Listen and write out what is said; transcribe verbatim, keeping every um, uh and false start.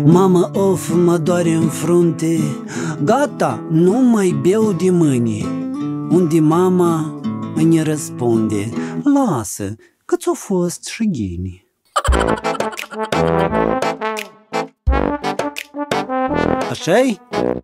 Mamă, of, mă doare în frunte, gata, nu mai beau de mâine. Unde mama îmi răspunde, lasă, că ți-o fost și ghini. Așa-i?